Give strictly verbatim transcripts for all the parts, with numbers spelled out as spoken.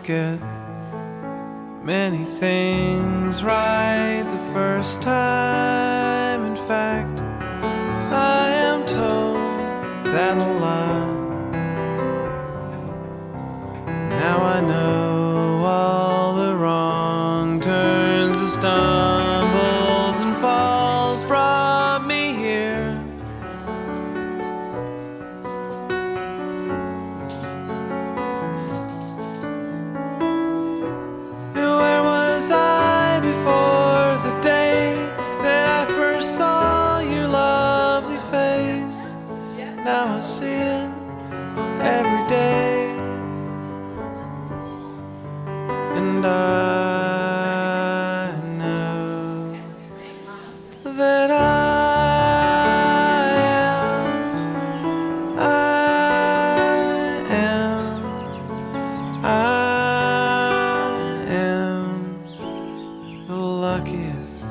get many things right the first time. In fact, I am told that a lot. Now I know all the wrong turns, the stumbles and falls brought me here. Where was I before the day that I first saw your lovely face? Now I see it every day. And I know that I am, I am, I am the luckiest.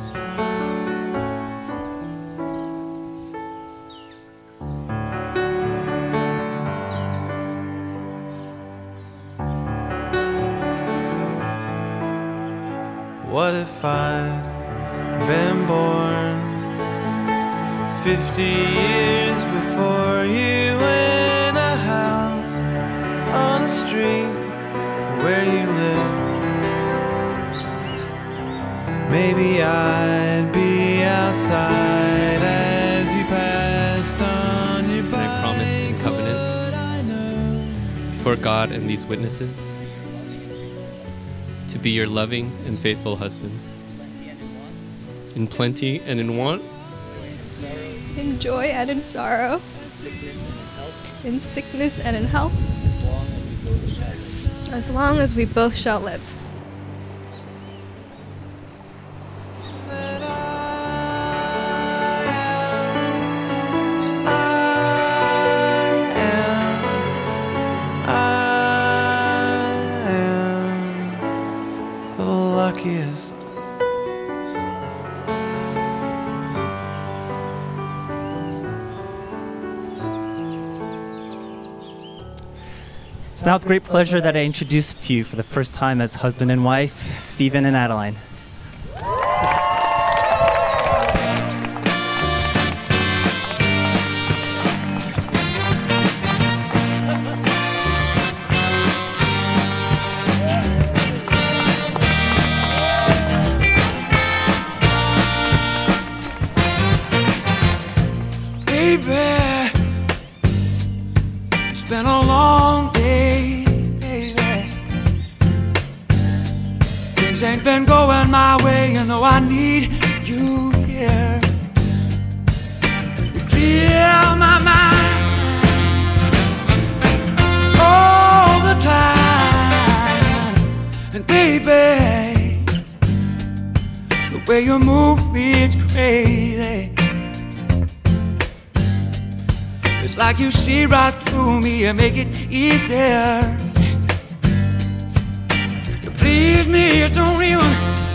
What if I'd been born fifty years before you, in a house on a street where you lived? Maybe I'd be outside as you passed on your bike. And I promise in covenant before God and these witnesses to be your loving and faithful husband, in plenty and in want, in joy and in sorrow, in sickness and in health, as long as we both shall live. Luckiest. It's now with great pleasure that I introduce to you for the first time as husband and wife, Stephen and Adeline. Baby, it's been a long day, baby. Things ain't been going my way, you know I need you here. You clear my mind all the time. And baby, the way you move me, it's crazy. It's like you see right through me and make it easier. You please me, you don't even